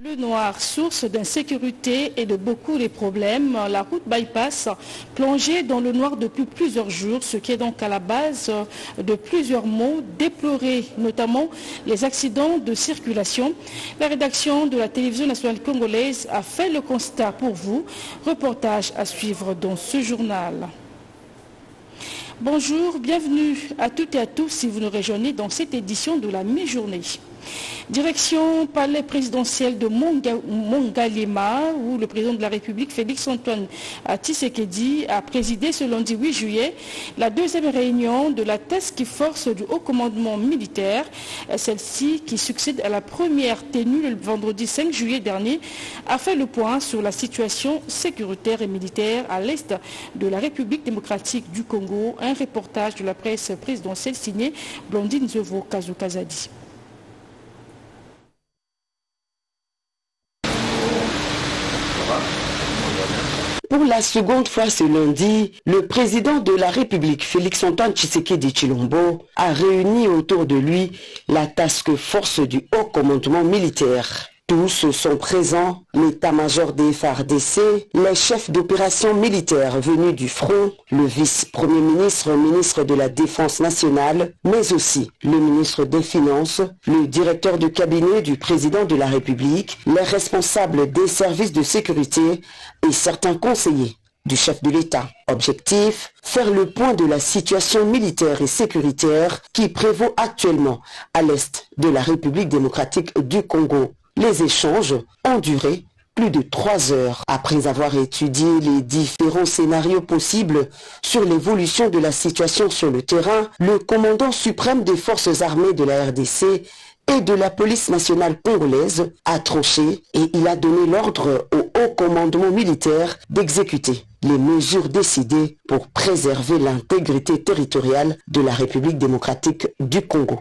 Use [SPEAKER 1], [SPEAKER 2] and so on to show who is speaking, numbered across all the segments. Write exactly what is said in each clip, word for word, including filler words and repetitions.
[SPEAKER 1] Le noir, source d'insécurité et de beaucoup de problèmes, la route bypass plongée dans le noir depuis plusieurs jours, ce qui est donc à la base de plusieurs maux déplorés, notamment les accidents de circulation. La rédaction de la télévision nationale congolaise a fait le constat pour vous. Reportage à suivre dans ce journal. Bonjour, bienvenue à toutes et à tous si vous nous rejoignez dans cette édition de la mi-journée. Direction palais présidentiel de Monga, Mongalema, où le président de la République, Félix-Antoine Tshisekedi, a présidé ce lundi huit juillet la deuxième réunion de la task force du haut commandement militaire. Celle-ci, qui succède à la première tenue le vendredi cinq juillet dernier, a fait le point sur la situation sécuritaire et militaire à l'est de la République démocratique du Congo. Un reportage de la presse présidentielle signé Blondine Zovo Kazukazadi.
[SPEAKER 2] Pour la seconde fois ce lundi, le président de la République, Félix-Antoine Tshisekedi Tshilombo, a réuni autour de lui la task force du haut commandement militaire. Tous sont présents, l'état-major des F A R D C, les chefs d'opération militaires venus du front, le vice-premier ministre, ministre de la Défense nationale, mais aussi le ministre des Finances, le directeur de cabinet du président de la République, les responsables des services de sécurité et certains conseillers du chef de l'État. Objectif, faire le point de la situation militaire et sécuritaire qui prévaut actuellement à l'est de la République démocratique du Congo. Les échanges ont duré plus de trois heures. Après avoir étudié les différents scénarios possibles sur l'évolution de la situation sur le terrain, le commandant suprême des forces armées de la R D C et de la police nationale congolaise a tranché et il a donné l'ordre au haut commandement militaire d'exécuter les mesures décidées pour préserver l'intégrité territoriale de la République démocratique du Congo.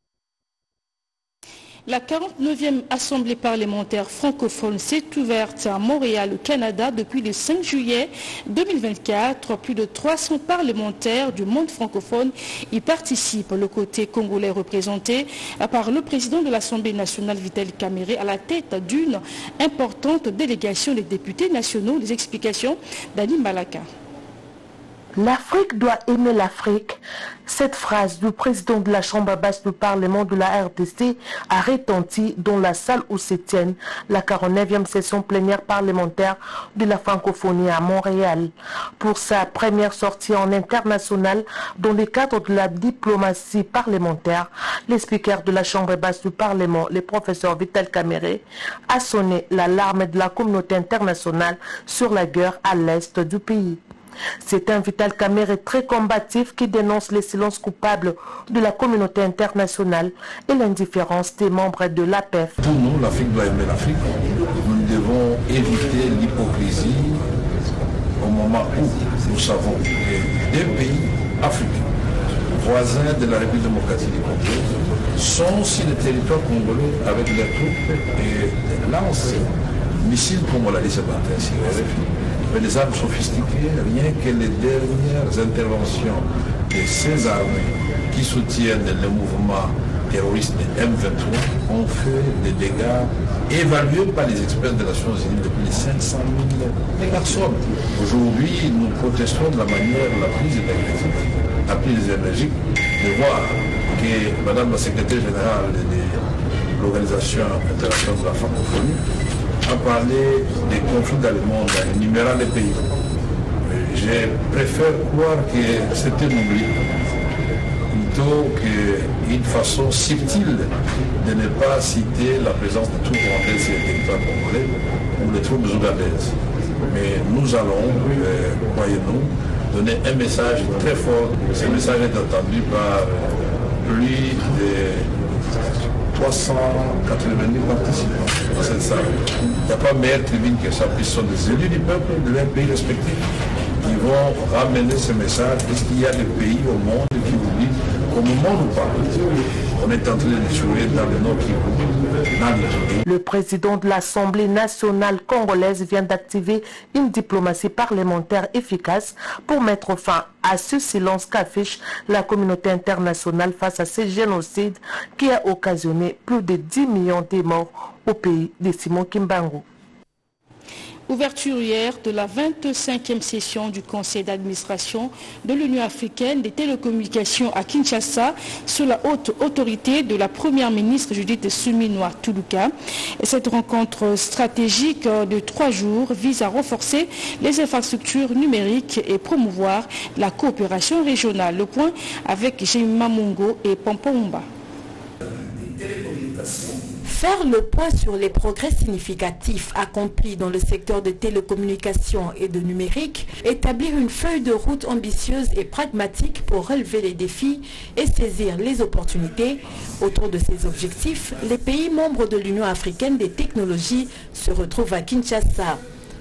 [SPEAKER 1] La quarante-neuvième Assemblée parlementaire francophone s'est ouverte à Montréal, au Canada, depuis le cinq juillet deux mille vingt-quatre. Plus de trois cents parlementaires du monde francophone y participent. Le côté congolais représenté par le président de l'Assemblée nationale, Vital Kamerhe, à la tête d'une importante délégation des députés nationaux. Les explications d'Ali Malaka.
[SPEAKER 3] L'Afrique doit aimer l'Afrique. Cette phrase du président de la Chambre basse du Parlement de la R D C a retenti dans la salle où se tient la quarante-neuvième session plénière parlementaire de la francophonie à Montréal. Pour sa première sortie en international dans le cadre de la diplomatie parlementaire, le speaker de la Chambre basse du Parlement, le professeur Vital Kamerhe, a sonné l'alarme de la communauté internationale sur la guerre à l'est du pays. C'est un Vital Kamerhe très combatif qui dénonce les silences coupables de la communauté internationale et l'indifférence des membres de l'A P F.
[SPEAKER 4] Pour nous, l'Afrique doit aimer l'Afrique. Nous devons éviter l'hypocrisie au moment où nous savons que des pays africains, voisins de la République démocratique du Congo, sont sur le territoire congolais avec leurs troupes et lancent missiles, comme on l'a dit ce matin, sur R F I. Mais les armes sophistiquées, rien que les dernières interventions de ces armées qui soutiennent le mouvement terroriste de M vingt-trois ont fait des dégâts évalués par les experts des Nations Unies de plus de cinq cent mille personnes. Aujourd'hui, nous protestons de la manière la plus énergique, la plus énergique, de voir que Madame la secrétaire générale de l'Organisation internationale de la francophonie a parlé des conflits dans le monde, en énumérant les pays. Je préfère croire que c'était un oubli, plutôt qu'une façon subtile de ne pas citer la présence de troupes rwandaises sur le territoire congolais ou les troupes ougandaises. Mais nous allons, euh, croyez-nous, donner un message très fort. Ce message est entendu par plus de trois cent quatre-vingt-dix participants dans cette salle. Il n'y a pas meilleure tribune que ça, puisque ce sont des élus du peuple de leur pays respectifs qui vont ramener ce message. Est-ce qu'il y a des pays au monde qui vous disent qu'au moment où nous parlons, on est en train de jouer dans le Nord Kivu, dans l'Ituri.
[SPEAKER 3] Le président de l'Assemblée nationale congolaise vient d'activer une diplomatie parlementaire efficace pour mettre fin à ce silence qu'affiche la communauté internationale face à ce génocide qui a occasionné plus de dix millions de morts au pays de Simon Kimbangu.
[SPEAKER 1] Ouverture hier de la vingt-cinquième session du Conseil d'administration de l'Union africaine des télécommunications à Kinshasa sous la haute autorité de la première ministre Judith Suminwa Tuluka. Et cette rencontre stratégique de trois jours vise à renforcer les infrastructures numériques et promouvoir la coopération régionale. Le point avec Jemima Mungo et Pompomba.
[SPEAKER 5] Faire le point sur les progrès significatifs accomplis dans le secteur des télécommunications et de numérique, établir une feuille de route ambitieuse et pragmatique pour relever les défis et saisir les opportunités. Autour de ces objectifs, les pays membres de l'Union africaine des technologies se retrouvent à Kinshasa.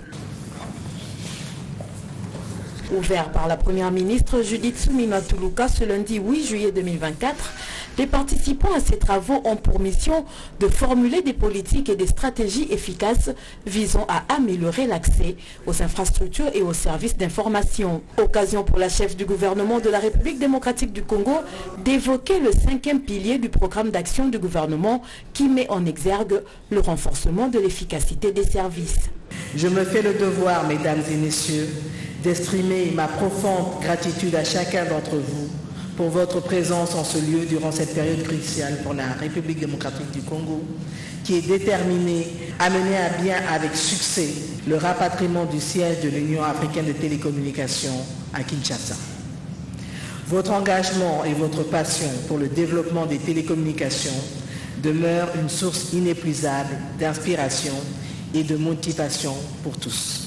[SPEAKER 5] Ouvert par la première ministre Judith Suminwa Tuluka ce lundi huit juillet deux mille vingt-quatre, les participants à ces travaux ont pour mission de formuler des politiques et des stratégies efficaces visant à améliorer l'accès aux infrastructures et aux services d'information. Occasion pour la chef du gouvernement de la République démocratique du Congo d'évoquer le cinquième pilier du programme d'action du gouvernement qui met en exergue le renforcement de l'efficacité des services.
[SPEAKER 6] Je me fais le devoir, mesdames et messieurs, d'exprimer ma profonde gratitude à chacun d'entre vous pour votre présence en ce lieu durant cette période cruciale pour la République démocratique du Congo, qui est déterminée à mener à bien avec succès le rapatriement du siège de l'Union africaine des télécommunications à Kinshasa. Votre engagement et votre passion pour le développement des télécommunications demeurent une source inépuisable d'inspiration et de motivation pour tous.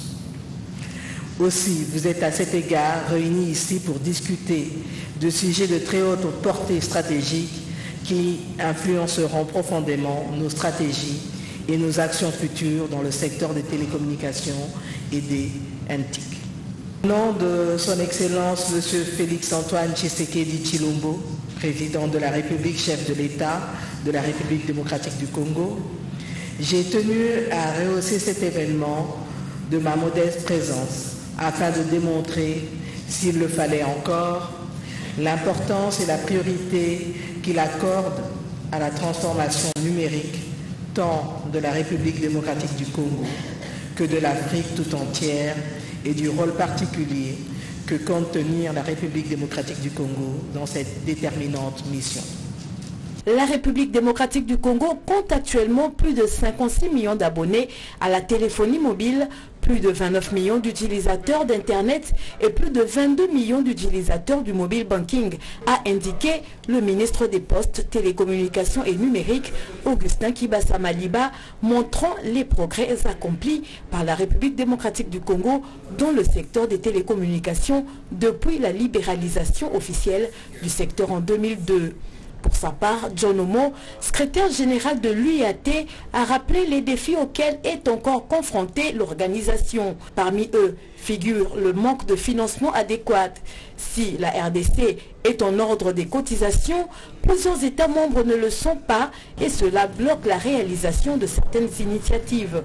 [SPEAKER 6] Aussi, vous êtes à cet égard réunis ici pour discuter de sujets de très haute portée stratégique qui influenceront profondément nos stratégies et nos actions futures dans le secteur des télécommunications et des N T I C. Au nom de son Excellence M. Félix-Antoine Tshisekedi Tshilombo, président de la République, chef de l'État de la République démocratique du Congo, j'ai tenu à rehausser cet événement de ma modeste présence afin de démontrer, s'il le fallait encore, l'importance et la priorité qu'il accorde à la transformation numérique tant de la République démocratique du Congo que de l'Afrique tout entière et du rôle particulier que compte tenir la République démocratique du Congo dans cette déterminante mission.
[SPEAKER 5] La République démocratique du Congo compte actuellement plus de cinquante-six millions d'abonnés à la téléphonie mobile, plus de vingt-neuf millions d'utilisateurs d'Internet et plus de vingt-deux millions d'utilisateurs du mobile banking, a indiqué le ministre des Postes, Télécommunications et Numériques, Augustin Kibasa Maliba, montrant les progrès accomplis par la République démocratique du Congo dans le secteur des télécommunications depuis la libéralisation officielle du secteur en deux mille deux. Pour sa part, John Omo, secrétaire général de l'U I A T, a rappelé les défis auxquels est encore confrontée l'organisation. Parmi eux figure le manque de financement adéquat. Si la R D C est en ordre des cotisations, plusieurs États membres ne le sont pas et cela bloque la réalisation de certaines initiatives.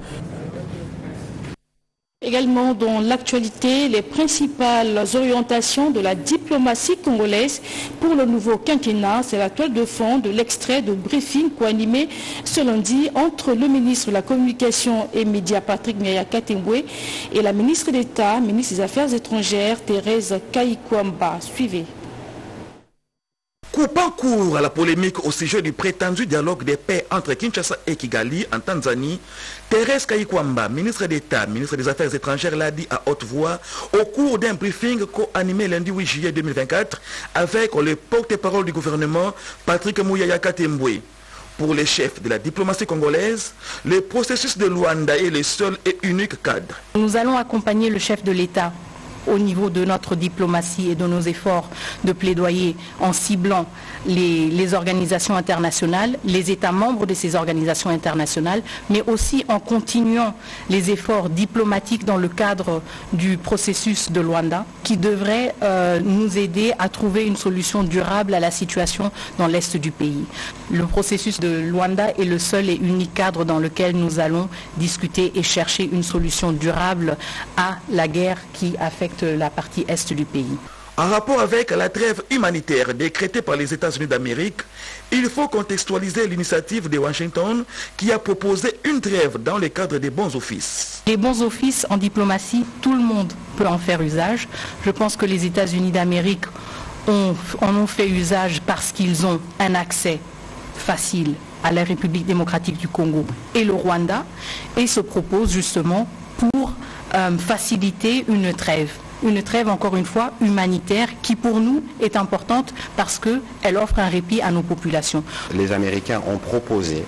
[SPEAKER 1] Également dans l'actualité, les principales orientations de la diplomatie congolaise pour le nouveau quinquennat, c'est la toile de fond de l'extrait de briefing co-animé ce lundi entre le ministre de la Communication et Médias Patrick Muyaya Katembwe et la ministre d'État, ministre des Affaires étrangères Thérèse Kayikwamba. Suivez.
[SPEAKER 7] Coupant court à la polémique au sujet du prétendu dialogue des paix entre Kinshasa et Kigali en Tanzanie, Thérèse Kayikwamba, ministre d'État, ministre des Affaires étrangères, l'a dit à haute voix au cours d'un briefing co-animé lundi huit juillet deux mille vingt-quatre avec le porte-parole du gouvernement Patrick Muyaya Katembwe. Pour les chefs de la diplomatie congolaise, le processus de Luanda est le seul et unique cadre.
[SPEAKER 8] Nous allons accompagner le chef de l'État au niveau de notre diplomatie et de nos efforts de plaidoyer en ciblant les, les organisations internationales, les États membres de ces organisations internationales, mais aussi en continuant les efforts diplomatiques dans le cadre du processus de Luanda, qui devrait euh, nous aider à trouver une solution durable à la situation dans l'est du pays. Le processus de Luanda est le seul et unique cadre dans lequel nous allons discuter et chercher une solution durable à la guerre qui affecte la partie est du pays.
[SPEAKER 7] En rapport avec la trêve humanitaire décrétée par les États-Unis d'Amérique, il faut contextualiser l'initiative de Washington qui a proposé une trêve dans le cadre des bons offices.
[SPEAKER 8] Les bons offices en diplomatie, tout le monde peut en faire usage. Je pense que les États-Unis d'Amérique en ont fait usage parce qu'ils ont un accès facile à la République démocratique du Congo et le Rwanda, et se proposent justement pour euh, faciliter une trêve. Une trêve, encore une fois, humanitaire, qui pour nous est importante parce qu'elle offre un répit à nos populations.
[SPEAKER 9] Les Américains ont proposé,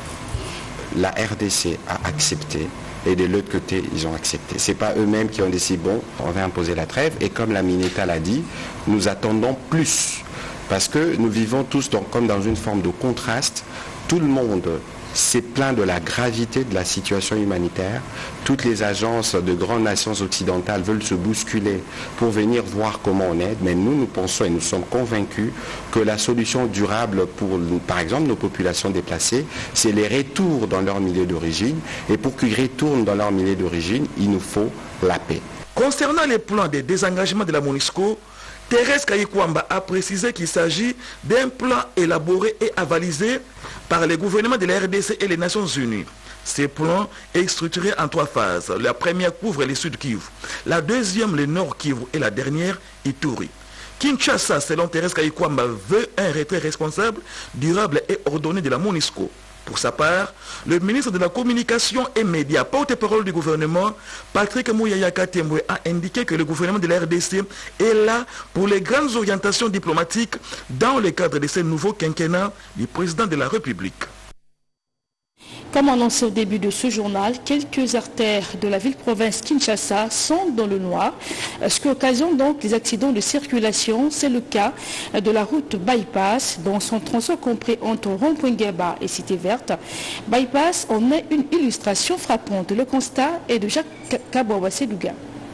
[SPEAKER 9] la R D C a accepté, et de l'autre côté, ils ont accepté. Ce n'est pas eux-mêmes qui ont décidé, bon, on va imposer la trêve, et comme la Mineta l'a dit, nous attendons plus. Parce que nous vivons tous dans, comme dans une forme de contraste. Tout le monde s'est plaint de la gravité de la situation humanitaire. Toutes les agences de grandes nations occidentales veulent se bousculer pour venir voir comment on aide. Mais nous, nous pensons et nous sommes convaincus que la solution durable pour, par exemple, nos populations déplacées, c'est les retours dans leur milieu d'origine. Et pour qu'ils retournent dans leur milieu d'origine, il nous faut la paix.
[SPEAKER 7] Concernant les plans de désengagement de la MONUSCO, Thérèse Kayikwamba a précisé qu'il s'agit d'un plan élaboré et avalisé par les gouvernements de la R D C et les Nations Unies. Ce plan est structuré en trois phases. La première couvre le Sud Kivu, la deuxième le Nord Kivu et la dernière Ituri. Kinshasa, selon Thérèse Kayikwamba, veut un retrait responsable, durable et ordonné de la MONUSCO. Pour sa part, le ministre de la Communication et Médias, porte-parole du gouvernement, Patrick Mouyaya Katembwe, a indiqué que le gouvernement de la R D C est là pour les grandes orientations diplomatiques dans le cadre de ce nouveau quinquennat du président de la République.
[SPEAKER 1] Comme annoncé au début de ce journal, quelques artères de la ville-province Kinshasa sont dans le noir, ce qui occasionne donc des accidents de circulation. C'est le cas de la route Bypass, dont son tronçon compris entre Rond-Point-Ngeba et Cité Verte. Bypass en est une illustration frappante. Le constat est de Jacques Kabouawa-Sedouga.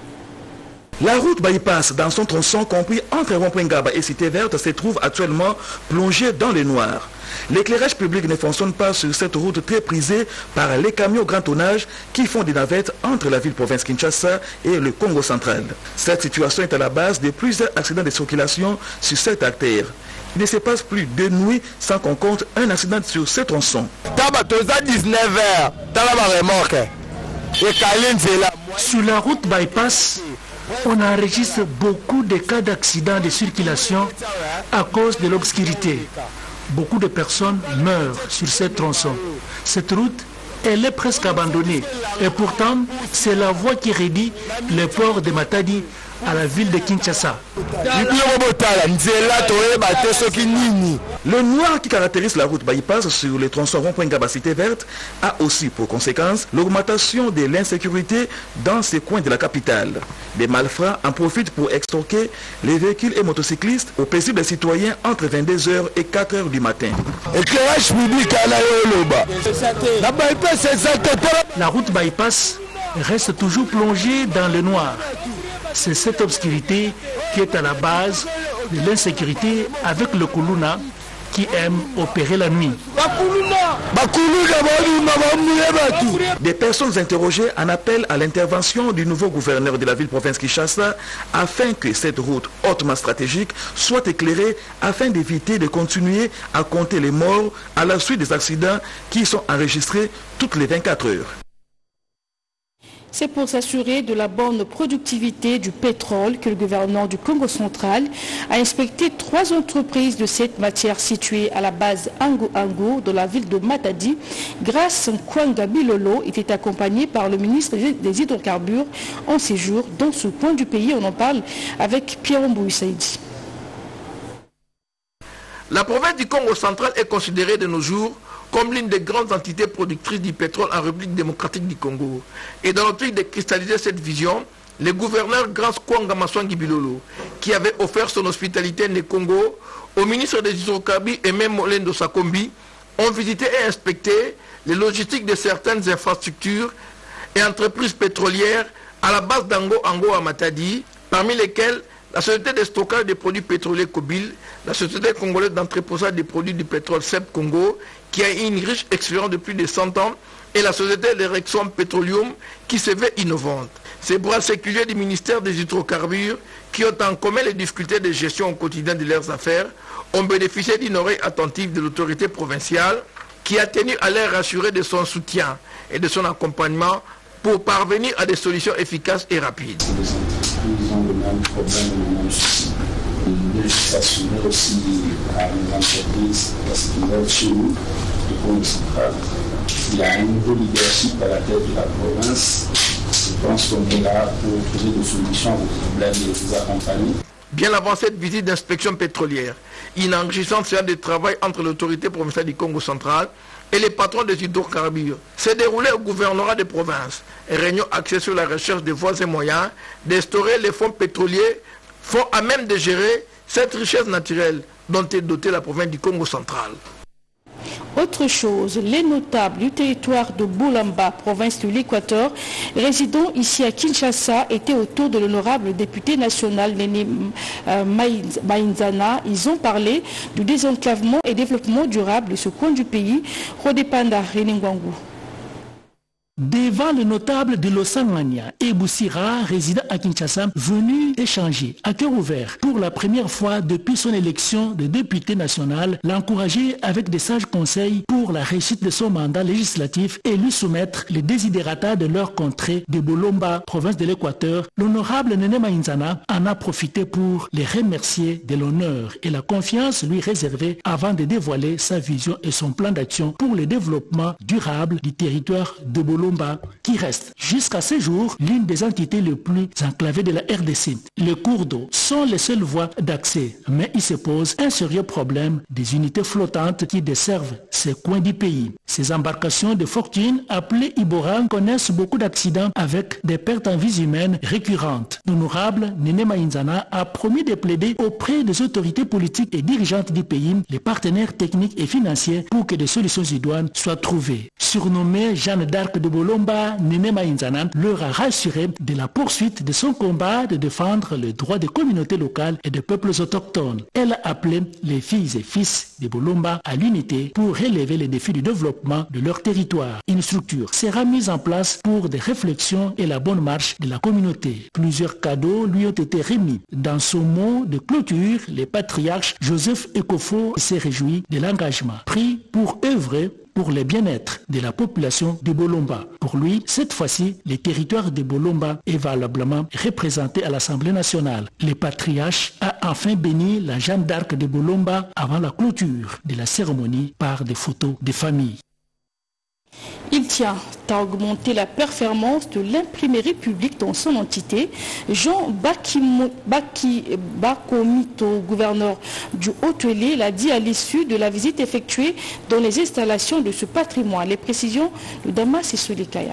[SPEAKER 7] La route Bypass, dans son tronçon compris entre Rond-Point-Ngeba et Cité Verte, se trouve actuellement plongée dans le noir. L'éclairage public ne fonctionne pas sur cette route très prisée par les camions grand tonnage qui font des navettes entre la ville-province Kinshasa et le Congo central. Cette situation est à la base de plusieurs accidents de circulation sur cette artère. Il ne se passe plus de nuit sans qu'on compte un accident sur ce tronçon.
[SPEAKER 10] Sur la route Bypass, on enregistre beaucoup de cas d'accidents de circulation à cause de l'obscurité. Beaucoup de personnes meurent sur cette tronçon. Cette route, elle est presque abandonnée. Et pourtant, c'est la voie qui relie le port de Matadi à la ville de Kinshasa.
[SPEAKER 7] Le noir qui caractérise la route Bypass sur les tronçons Rond-Point-Ngeba Cité Verte a aussi pour conséquence l'augmentation de l'insécurité dans ces coins de la capitale. Des malfrats en profitent pour extorquer les véhicules et motocyclistes aux paisibles citoyens entre vingt-deux heures et quatre heures du matin.
[SPEAKER 10] La route Bypass reste toujours plongée dans le noir. C'est cette obscurité qui est à la base de l'insécurité avec le Kuluna qui aime opérer la nuit.
[SPEAKER 7] Des personnes interrogées en appellent à l'intervention du nouveau gouverneur de la ville-province Kinshasa afin que cette route hautement stratégique soit éclairée afin d'éviter de continuer à compter les morts à la suite des accidents qui sont enregistrés toutes les vingt-quatre heures.
[SPEAKER 1] C'est pour s'assurer de la bonne productivité du pétrole que le gouvernement du Congo central a inspecté trois entreprises de cette matière situées à la base Ango Ango de la ville de Matadi. Grâce à Kwanga Bilolo était accompagné par le ministre des hydrocarbures en séjour dans ce coin du pays. On en parle avec Pierre Mbouissaïdi.
[SPEAKER 11] La province du Congo central est considérée de nos jours comme l'une des grandes entités productrices du pétrole en République démocratique du Congo. Et dans l'optique de cristalliser cette vision, le gouverneur Grâce Kwanga Maswangi Bilolo, qui avait offert son hospitalité au Congo, au ministre des Hydrocarbures et même Molendo Sakombi, ont visité et inspecté les logistiques de certaines infrastructures et entreprises pétrolières à la base d'Ango Ango à Matadi, parmi lesquelles la société de stockage des produits pétroliers Kobil, la société congolaise d'entreposage des produits du pétrole S E P Congo, qui a une riche expérience de plus de cent ans, et la société de Rexon Petroleum, qui se veut innovante. Ces bras séculiers du ministère des Hydrocarbures, qui ont en commun les difficultés de gestion au quotidien de leurs affaires, ont bénéficié d'une oreille attentive de l'autorité provinciale, qui a tenu à les rassurer de son soutien et de son accompagnement pour parvenir à des solutions efficaces et rapides.
[SPEAKER 12] Ils ont le même problème, le même souci. Ils veulent s'assurer aussi à nos entreprises parce qu'ils veulent chez nous, le Congo central. Il y a un nouveau leadership à la tête de la province. Je pense qu'on est là pour trouver des solutions aux problèmes et les accompagner.
[SPEAKER 11] Bien avant cette visite d'inspection pétrolière, une enrichissante séance de travail entre l'autorité provinciale du Congo central et les patrons des hydrocarbures s'est déroulée au gouvernorat des provinces. Et réunion axée sur la recherche des voies et moyens d'instaurer les fonds pétroliers, fonds à même de gérer cette richesse naturelle dont est dotée la province du Congo central.
[SPEAKER 1] Autre chose, les notables du territoire de Boulamba, province de l'Équateur, résidant ici à Kinshasa, étaient autour de l'honorable député national Néné euh, Mainzana. Ils ont parlé du désenclavement et développement durable de ce coin du pays. Rodépanda Renengwangu.
[SPEAKER 10] Devant le notable de Losangania et Boussira, résident à Kinshasa, venu échanger à cœur ouvert pour la première fois depuis son élection de député national, l'encourager avec des sages conseils pour la réussite de son mandat législatif et lui soumettre les désidératas de leur contrée de Bolomba, province de l'Équateur, l'honorable Néné Mainzana en a profité pour les remercier de l'honneur et la confiance lui réservée avant de dévoiler sa vision et son plan d'action pour le développement durable du territoire de Bolomba, qui reste jusqu'à ce jour l'une des entités les plus enclavées de la R D C. Les cours d'eau sont les seules voies d'accès, mais il se pose un sérieux problème des unités flottantes qui desservent ces coins du pays. Ces embarcations de fortune appelées Iboran connaissent beaucoup d'accidents avec des pertes en vies humaines récurrentes. L'honorable Néné Mainzana a promis de plaider auprès des autorités politiques et dirigeantes du pays, les partenaires techniques et financiers pour que des solutions idoines soient trouvées. Surnommée Jeanne d'Arc de Bolomba, Néné Mainzana leur a rassuré de la poursuite de son combat de défendre les droits des communautés locales et des peuples autochtones. Elle a appelé les filles et fils de Bolomba à l'unité pour relever les défis du développement de leur territoire. Une structure sera mise en place pour des réflexions et la bonne marche de la communauté. Plusieurs cadeaux lui ont été remis. Dans son mot de clôture, le patriarche Joseph Ekofo s'est réjoui de l'engagement pris pour œuvrer pour le bien-être de la population de Bolomba. Pour lui, cette fois-ci, le territoire de Bolomba est valablement représenté à l'Assemblée nationale. Le patriarche a enfin béni la Jeanne d'Arc de Bolomba avant la clôture de la cérémonie par des photos de famille.
[SPEAKER 1] Il tient à augmenter la performance de l'imprimerie publique dans son entité. Jean Bakimo, Baki, Bakomito, gouverneur du Haut-Uélé, l'a dit à l'issue de la visite effectuée dans les installations de ce patrimoine. Les précisions de Damas et Solikaya.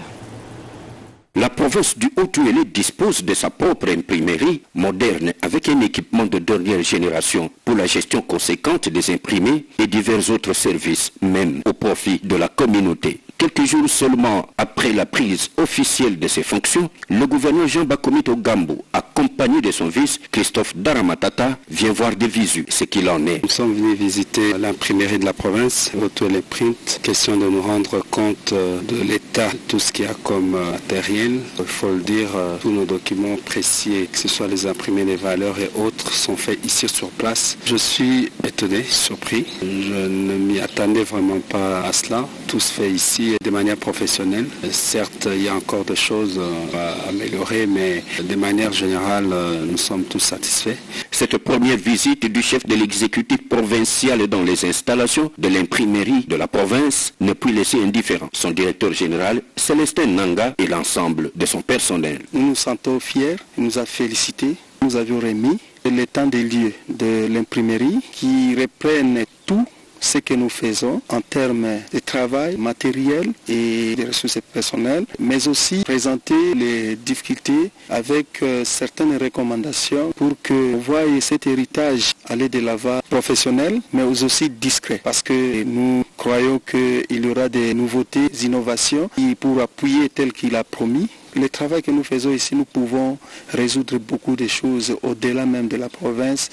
[SPEAKER 13] La province du Haut-Uélé dispose de sa propre imprimerie moderne avec un équipement de dernière génération pour la gestion conséquente des imprimés et divers autres services, même au profit de la communauté. Quelques jours seulement après la prise officielle de ses fonctions, le gouverneur Jean Bakomito Gambo, accompagné de son vice Christophe Daramatata, vient voir de visu ce qu'il en est.
[SPEAKER 14] Nous sommes venus visiter l'imprimerie de la province, Haut-Uélé Print, question de nous rendre compte de l'état de tout ce qu'il y a comme matériel. Il faut le dire, tous nos documents précis, que ce soit les imprimés, les valeurs et autres, sont faits ici sur place. Je suis étonné, surpris. Je ne m'y attendais vraiment pas à cela. Tout se fait ici de manière professionnelle. Certes, il y a encore des choses à améliorer, mais de manière générale, nous sommes tous satisfaits.
[SPEAKER 13] Cette première visite du chef de l'exécutif provincial dans les installations de l'imprimerie de la province ne peut laisser indifférent son directeur général, Célestin Nanga, et l'ensemble de son personnel.
[SPEAKER 14] Nous nous sentons fiers, il nous a félicités. Nous avions remis l'état des lieux de l'imprimerie qui reprennent tout ce que nous faisons en termes de travail matériel et des ressources personnelles, mais aussi présenter les difficultés avec euh, certaines recommandations pour que vous voyez cet héritage aller de l'avant professionnel, mais aussi discret, parce que nous croyons qu'il y aura des nouveautés, des innovations qui, pour appuyer tel qu'il a promis, le travail que nous faisons ici, nous pouvons résoudre beaucoup de choses au-delà même de la province.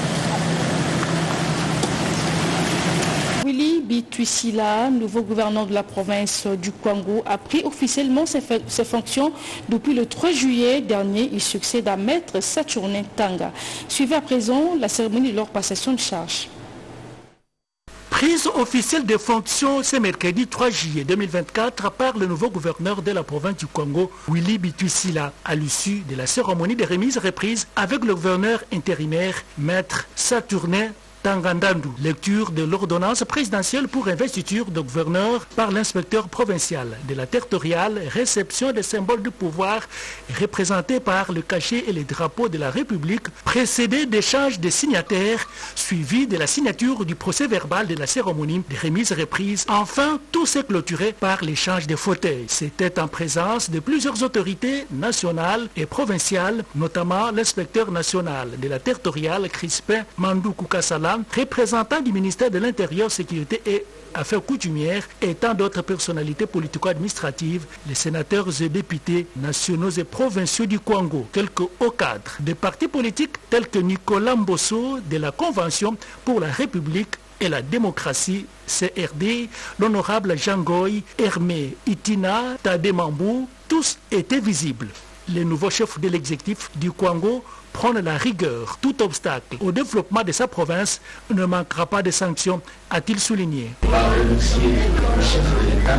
[SPEAKER 1] Willy Bituisila, nouveau gouverneur de la province du Kwango, a pris officiellement ses, ses fonctions depuis le trois juillet dernier. Il succède à Maître Saturnin Tanga. Suivez à présent la cérémonie de leur passation de charge.
[SPEAKER 10] Prise officielle de fonctions ce mercredi trois juillet deux mille vingt-quatre par le nouveau gouverneur de la province du Congo, Willy Bituisila, à l'issue de la cérémonie de remise reprise avec le gouverneur intérimaire, Maître Saturnin Tangandandu. Lecture de l'ordonnance présidentielle pour investiture de gouverneur par l'inspecteur provincial de la territoriale, réception des symboles du pouvoir représentés par le cachet et les drapeaux de la République, précédé d'échanges de signataires, suivi de la signature du procès verbal de la cérémonie de remise reprise. Enfin, tout s'est clôturé par l'échange des fauteuils. C'était en présence de plusieurs autorités nationales et provinciales, notamment l'inspecteur national de la territoriale Crispin Mandou Koukasala, représentant du ministère de l'Intérieur, Sécurité et Affaires coutumières et tant d'autres personnalités politico-administratives, les sénateurs et députés nationaux et provinciaux du Congo, quelques hauts cadres des partis politiques tels que Nicolas Mbosso de la Convention pour la République et la démocratie C R D, l'honorable Jangoy, Hermé Itina, Tademambou, tous étaient visibles. Les nouveaux chefs de l'exécutif du Congo prône la rigueur. Tout obstacle au développement de sa province ne manquera pas de sanctions, a-t-il souligné.
[SPEAKER 12] On va remercier le chef de l'État,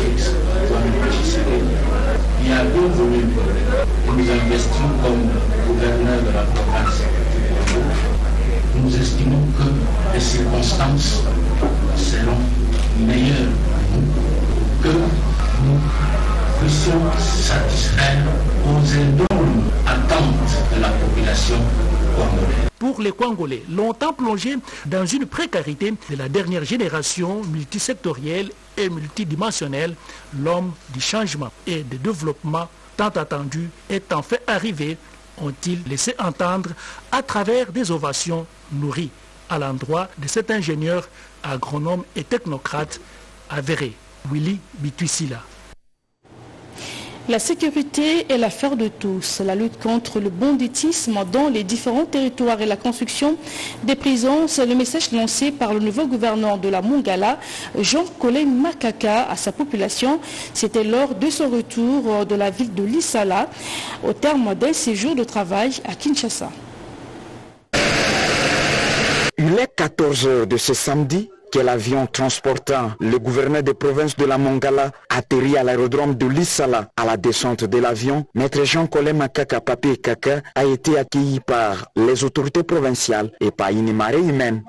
[SPEAKER 12] il y a deux volumes que nous investissons comme gouverneur de la province. Nous estimons que les circonstances seront meilleures pour nous, que nous puissions satisfaire aux énormes attentes de la population congolaise.
[SPEAKER 10] Pour les Congolais, longtemps plongés dans une précarité de la dernière génération multisectorielle et multidimensionnelle, l'homme du changement et du développement tant attendu est en fait arrivé, ont-ils laissé entendre à travers des ovations nourries à l'endroit de cet ingénieur, agronome et technocrate avéré, Willy Bituisila.
[SPEAKER 1] La sécurité est l'affaire de tous. La lutte contre le banditisme dans les différents territoires et la construction des prisons, c'est le message lancé par le nouveau gouverneur de la Mongala, Jean-Colin Makaka, à sa population. C'était lors de son retour de la ville de Lissala, au terme d'un séjour de travail à Kinshasa.
[SPEAKER 15] Il est quatorze heures de ce samedi que l'avion transportant le gouverneur de province de la Mongala atterrit à l'aérodrome de Lissala. À la descente de l'avion, maître Jean-Colin Makaka Papé Kaka a été accueilli par les autorités provinciales et par une marée humaine.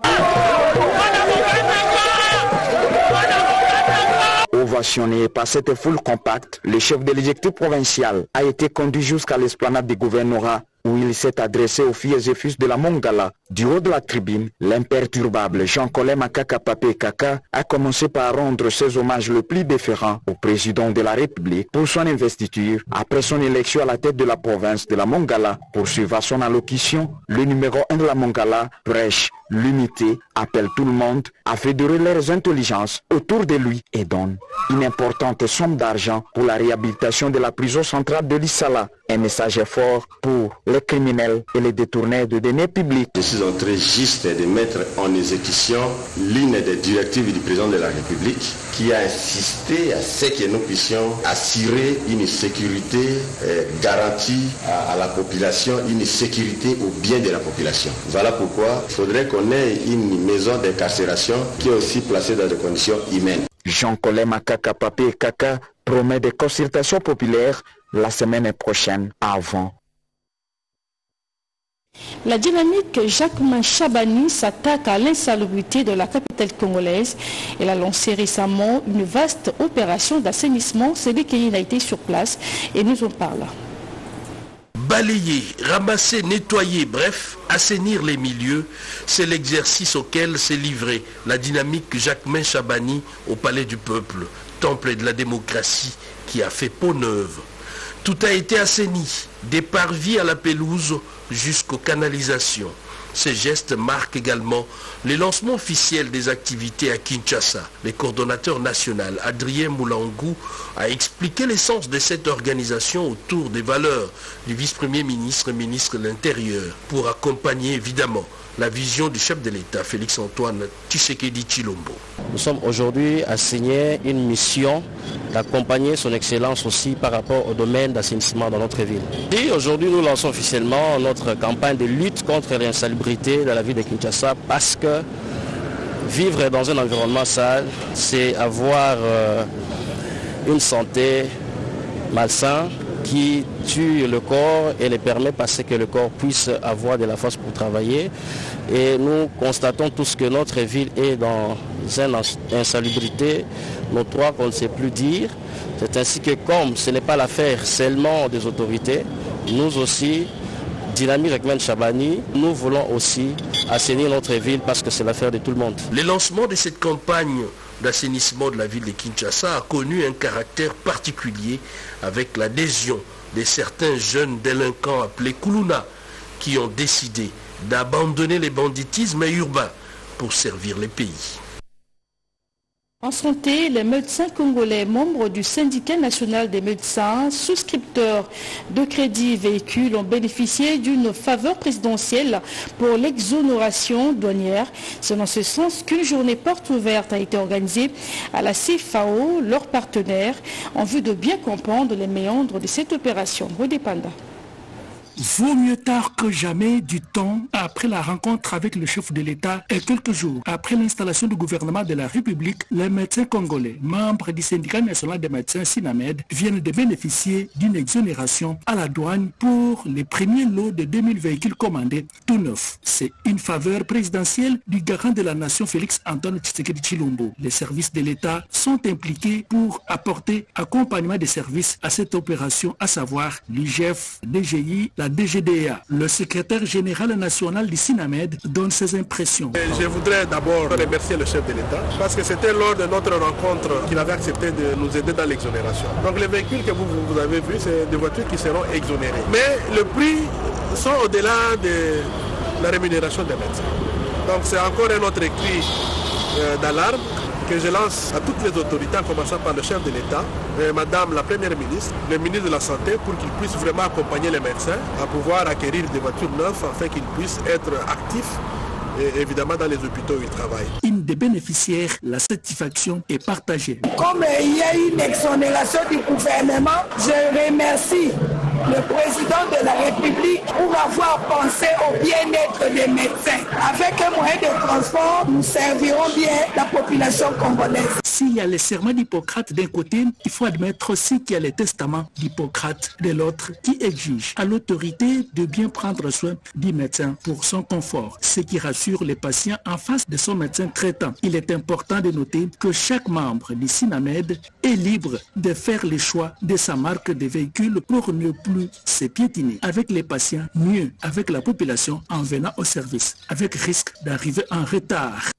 [SPEAKER 15] Ovationné par cette foule compacte, le chef de l'exécutif provincial a été conduit jusqu'à l'esplanade du gouvernorat où il s'est adressé aux filles et fils de la Mongala. Du haut de la tribune, l'imperturbable Jean-Colin Makaka Papé Kaka a commencé par rendre ses hommages le plus déférents au président de la République pour son investiture après son élection à la tête de la province de la Mongala. Poursuivant son allocution, le numéro un de la Mongala prêche l'unité, appelle tout le monde à fédérer leurs intelligences autour de lui et donne une importante somme d'argent pour la réhabilitation de la prison centrale de Lissala. Un message fort pour les criminels et les détourneurs de deniers publics.
[SPEAKER 16] Je suis en train juste de mettre en exécution l'une des directives du président de la République qui a insisté à ce que nous puissions assurer une sécurité euh, garantie à, à la population, une sécurité au bien de la population. Voilà pourquoi il faudrait qu'on ait une maison d'incarcération qui est aussi placée dans des conditions humaines.
[SPEAKER 15] Jean-Colin Makaka Papé Kaka promet des consultations populaires la semaine prochaine avant.
[SPEAKER 1] La dynamique Jacquemin Chabani s'attaque à l'insalubrité de la capitale congolaise. Elle a lancé récemment une vaste opération d'assainissement. Sédé Keyine a été sur place et nous en parle.
[SPEAKER 17] Balayer, ramasser, nettoyer, bref, assainir les milieux, c'est l'exercice auquel s'est livré la dynamique Jacquemain Chabani au Palais du Peuple, temple de la démocratie qui a fait peau neuve. Tout a été assaini, des parvis à la pelouse jusqu'aux canalisations. Ces gestes marquent également le lancement officiel des activités à Kinshasa. Le coordonnateur national Adrien Moulangou a expliqué l'essence de cette organisation autour des valeurs du vice-premier ministre et ministre de l'Intérieur pour accompagner évidemment la vision du chef de l'État, Félix-Antoine Tshisekedi Tshilombo.
[SPEAKER 18] Nous sommes aujourd'hui assignés une mission d'accompagner son Excellence aussi par rapport au domaine d'assainissement dans notre ville. Et aujourd'hui, nous lançons officiellement notre campagne de lutte contre l'insalubrité dans la ville de Kinshasa parce que vivre dans un environnement sale, c'est avoir euh, une santé malsaine qui tue le corps et ne permet pas que le corps puisse avoir de la force pour travailler. Et nous constatons tous que notre ville est dans une insalubrité notoire qu'on ne sait plus dire. C'est ainsi que comme ce n'est pas l'affaire seulement des autorités, nous aussi, Dynamique Jacquemain Chabani, nous voulons aussi assainir notre ville parce que c'est l'affaire de tout le monde.
[SPEAKER 17] Le lancement de cette campagne d'assainissement de la ville de Kinshasa a connu un caractère particulier avec l'adhésion de certains jeunes délinquants appelés Kuluna qui ont décidé d'abandonner les banditismes urbains pour servir le pays.
[SPEAKER 1] En santé, les médecins congolais, membres du syndicat national des médecins, souscripteurs de crédits véhicules, ont bénéficié d'une faveur présidentielle pour l'exonération douanière. C'est dans ce sens qu'une journée porte ouverte a été organisée à la C F A O, leur partenaire, en vue de bien comprendre les méandres de cette opération. Redépanda.
[SPEAKER 10] Vaut mieux tard que jamais du temps après la rencontre avec le chef de l'État et quelques jours après l'installation du gouvernement de la République, les médecins congolais, membres du syndicat national des médecins SINAMED, viennent de bénéficier d'une exonération à la douane pour les premiers lots de deux mille véhicules commandés tout neufs. C'est une faveur présidentielle du garant de la nation Félix-Antoine Tshisekedi Tshilombo. Les services de l'État sont impliqués pour apporter accompagnement des services à cette opération, à savoir l'I G F, D G I, la D G D A. Le secrétaire général national du SINAMED donne ses impressions.
[SPEAKER 19] Je voudrais d'abord remercier le chef de l'État parce que c'était lors de notre rencontre qu'il avait accepté de nous aider dans l'exonération. Donc les véhicules que vous, vous avez vus, c'est des voitures qui seront exonérées. Mais le prix sont au-delà de la rémunération des médecins. Donc c'est encore un autre cri euh, d'alarme que je lance à toutes les autorités, en commençant par le chef de l'État, Madame la Première ministre, le ministre de la Santé, pour qu'ils puissent vraiment accompagner les médecins à pouvoir acquérir des voitures neuves afin qu'ils puissent être actifs et évidemment dans les hôpitaux où ils travaillent.
[SPEAKER 10] Une des bénéficiaires, la satisfaction est partagée.
[SPEAKER 20] Comme il y a une exonération du gouvernement, je remercie le président de la République pour avoir pensé au bien-être des médecins. Avec un moyen de transport, nous servirons bien la population congolaise.
[SPEAKER 10] S'il y a le serment d'Hippocrate d'un côté, il faut admettre aussi qu'il y a le testament d'Hippocrate de l'autre qui exige à l'autorité de bien prendre soin du médecin pour son confort, ce qui rassure les patients en face de son médecin traitant. Il est important de noter que chaque membre du SINAMED est libre de faire le choix de sa marque de véhicule pour ne plus se piétiner avec les patients, mieux avec la population en venant au service, avec risque d'arriver en retard.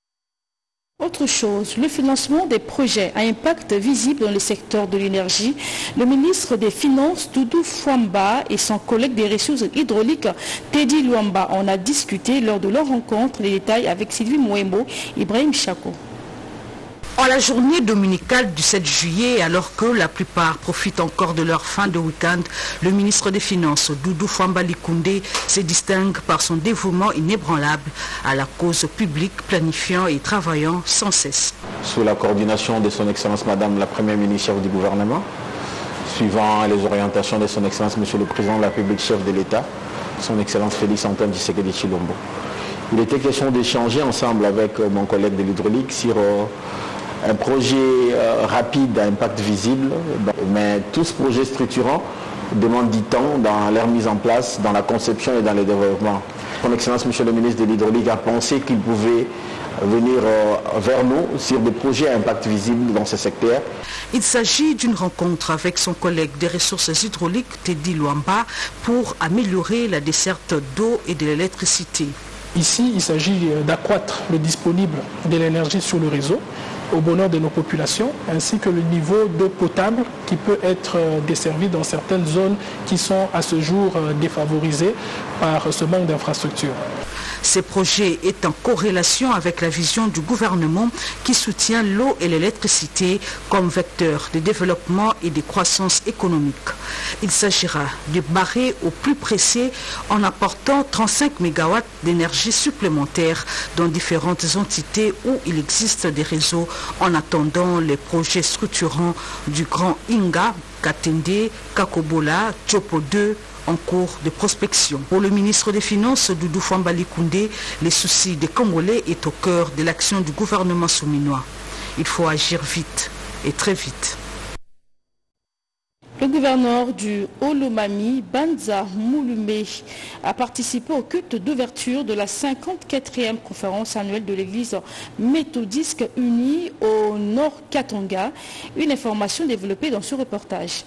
[SPEAKER 1] Autre chose, le financement des projets à impact visible dans le secteur de l'énergie. Le ministre des Finances, Doudou Fwamba, et son collègue des ressources hydrauliques, Teddy Luamba, en a discuté lors de leur rencontre. Les détails avec Sylvie Mouembo, Ibrahim Chako.
[SPEAKER 21] En la journée dominicale du sept juillet, alors que la plupart profitent encore de leur fin de week-end, le ministre des Finances, Doudou Fwamba Likoundé, se distingue par son dévouement inébranlable à la cause publique, planifiant et travaillant sans cesse.
[SPEAKER 22] Sous la coordination de son Excellence Madame la Première ministre chef du gouvernement, suivant les orientations de son Excellence Monsieur le Président de la République chef de l'État, son Excellence Félix-Antoine Tshisekedi Tshilombo. Il était question d'échanger ensemble avec mon collègue de l'hydraulique sur un projet euh, rapide à impact visible, mais tout ce projet structurant demande du temps dans leur mise en place, dans la conception et dans le développement. Son Excellence Monsieur le ministre de l'Hydraulique a pensé qu'il pouvait venir euh, vers nous sur des projets à impact visible dans ce secteur.
[SPEAKER 21] Il s'agit d'une rencontre avec son collègue des ressources hydrauliques, Teddy Luamba, pour améliorer la desserte d'eau et de l'électricité.
[SPEAKER 10] Ici, il s'agit d'accroître le disponible de l'énergie sur le réseau au bonheur de nos populations, ainsi que le niveau d'eau potable qui peut être desservi dans certaines zones qui sont à ce jour défavorisées par ce manque d'infrastructures.
[SPEAKER 21] Ces projets est en corrélation avec la vision du gouvernement qui soutient l'eau et l'électricité comme vecteur de développement et de croissance économique. Il s'agira de barrer au plus pressé en apportant trente-cinq mégawatts d'énergie supplémentaire dans différentes entités où il existe des réseaux en attendant les projets structurants du Grand Inga, Katende, Kakobola, Tchopo deux, en cours de prospection. Pour le ministre des Finances, Doudou Fwamba Koundé, les soucis des Congolais est au cœur de l'action du gouvernement souminois. Il faut agir vite et très vite.
[SPEAKER 1] Le gouverneur du Haut-Lomami, Banza Mouloumé, a participé au culte d'ouverture de la cinquante-quatrième conférence annuelle de l'église méthodiste unie au Nord Katanga. Une information développée dans ce reportage.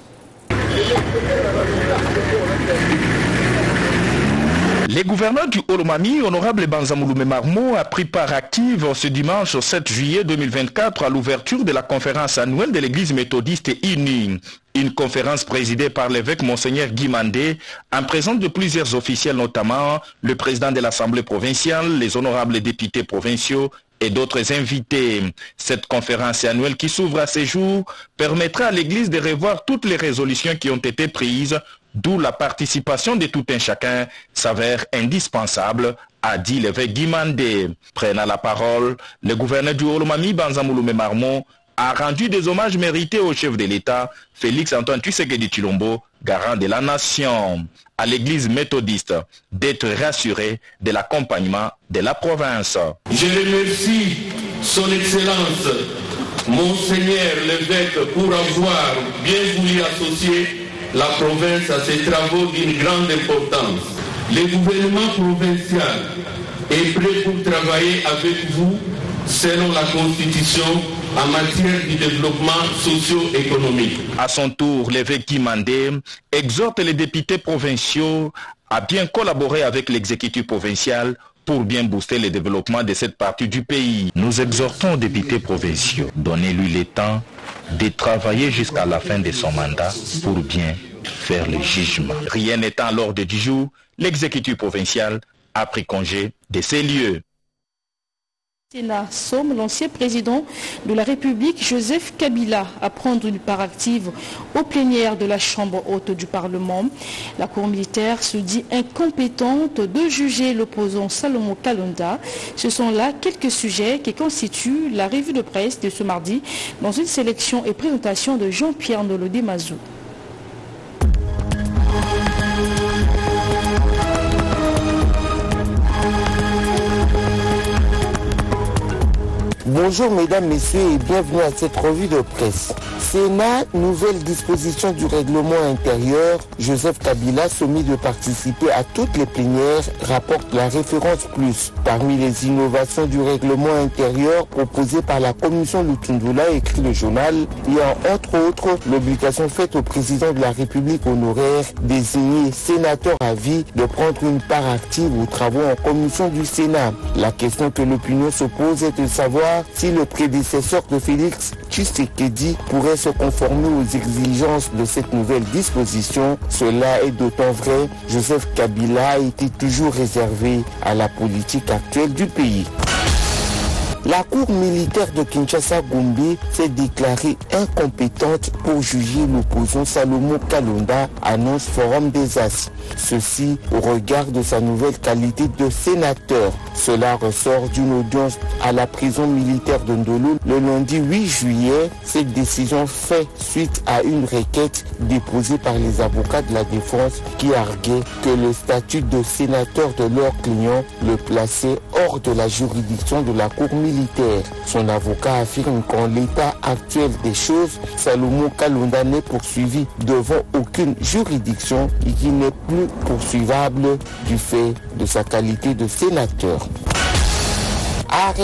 [SPEAKER 2] Le gouverneur du Haut-Lomami, honorable Banza Mouloumé Marmo, a pris part active ce dimanche sept juillet deux mille vingt-quatre à l'ouverture de la conférence annuelle de l'église méthodiste unie. Une conférence présidée par l'évêque Monseigneur Guy Mandé, en présence de plusieurs officiels, notamment le président de l'Assemblée provinciale, les honorables députés provinciaux et d'autres invités. Cette conférence annuelle qui s'ouvre à ce jour permettra à l'Église de revoir toutes les résolutions qui ont été prises, d'où la participation de tout un chacun s'avère indispensable, a dit l'évêque Guy Mandé. Prenant la parole, le gouverneur du Haut-Lomami, Banza Mouloumé Marmo, a rendu des hommages mérités au chef de l'État, Félix Antoine Tshisekedi Tshilombo, garant de la nation, à l'église méthodiste d'être rassuré de l'accompagnement de la province.
[SPEAKER 4] Je remercie son Excellence, Monseigneur l'évêque, pour avoir bien voulu associer la province à ces travaux d'une grande importance. Le gouvernement provincial est prêt pour travailler avec vous selon la Constitution en matière du développement socio-économique.
[SPEAKER 2] À son tour, l'évêque Guy Mandé exhorte les députés provinciaux à bien collaborer avec l'exécutif provincial pour bien booster le développement de cette partie du pays. Nous exhortons aux députés provinciaux, donnez-lui le temps de travailler jusqu'à la fin de son mandat pour bien faire le jugement. Rien n'étant à l'ordre du jour, l'exécutif provincial a pris congé de ces lieux.
[SPEAKER 1] Sénat somme l'ancien président de la République, Joseph Kabila, à prendre une part active aux plénières de la Chambre haute du Parlement. La Cour militaire se dit incompétente de juger l'opposant Salomon Kalonda. Ce sont là quelques sujets qui constituent la revue de presse de ce mardi dans une sélection et présentation de Jean-Pierre Nolodé Mazou.
[SPEAKER 23] Bonjour mesdames, messieurs et bienvenue à cette revue de presse. Sénat, nouvelle disposition du règlement intérieur, Joseph Kabila soumis de participer à toutes les plénières, rapporte la référence plus. Parmi les innovations du règlement intérieur proposées par la commission Lutundula, écrit le journal, il y a entre autres l'obligation faite au président de la République honoraire, désigné sénateur à vie, de prendre une part active aux travaux en commission du Sénat. La question que l'opinion se pose est de savoir si le prédécesseur de Félix Tshisekedi pourrait se conformer aux exigences de cette nouvelle disposition. Cela est d'autant vrai, Joseph Kabila a été toujours réservé à la politique actuelle du pays. La Cour militaire de Kinshasa-Gombe s'est déclarée incompétente pour juger l'opposant Salomon Kalonda, annonce Forum des As. Ceci au regard de sa nouvelle qualité de sénateur. Cela ressort d'une audience à la prison militaire de Ndolo le lundi huit juillet. Cette décision fait suite à une requête déposée par les avocats de la défense qui arguaient que le statut de sénateur de leur client le plaçait hors de la juridiction de la Cour militaire. Son avocat affirme qu'en l'état actuel des choses, Salomon Kalonda n'est poursuivi devant aucune juridiction et qu'il n'est plus poursuivable du fait de sa qualité de sénateur. Arrest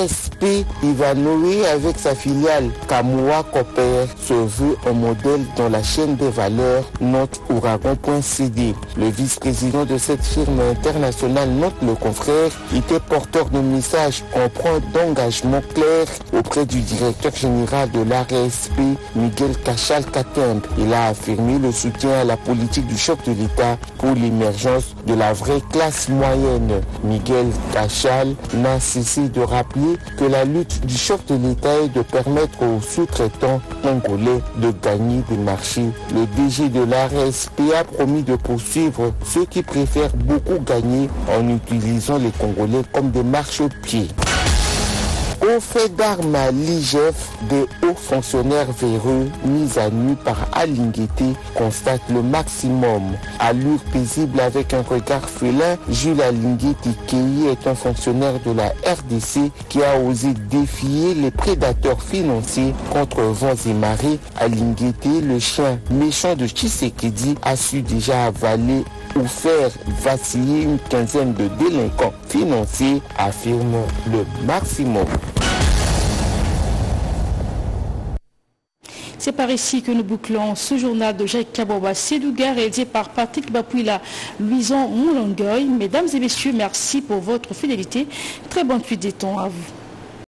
[SPEAKER 23] P. Ivanoé avec sa filiale Kamoa Copper se veut un modèle dans la chaîne des valeurs, note ouragan point c d. Le vice-président de cette firme internationale, note le confrère, était porteur de messages empreints d'engagement clair auprès du directeur général de l'A R S P, Miguel Cachal Katembe. Il a affirmé le soutien à la politique du chef de l'État pour l'émergence de la vraie classe moyenne. Miguel Cachal n'a cessé de rappeler que la lutte du chef de l'État est de permettre aux sous-traitants congolais de gagner des marchés. Le D G de l'A R S P a promis de poursuivre ceux qui préfèrent beaucoup gagner en utilisant les Congolais comme des marchepieds. Au fait d'armes à l'I G F, des hauts fonctionnaires véreux mis à nu par Alingueté constatent le maximum. Allure paisible avec un regard félin, Jules Alingueté Keyi est un fonctionnaire de la R D C qui a osé défier les prédateurs financiers contre vents et marées. Alingueté, le chien méchant de Tshisekedi, a su déjà avaler ou faire vaciller une quinzaine de délinquants financiers, affirme le maximum.
[SPEAKER 1] C'est par ici que nous bouclons ce journal de Jacques Kaboba Sédouga, réalisé par Patrick Bapouila, Louison Moulongoy. Mesdames et messieurs, merci pour votre fidélité. Très bonne suite des temps à vous.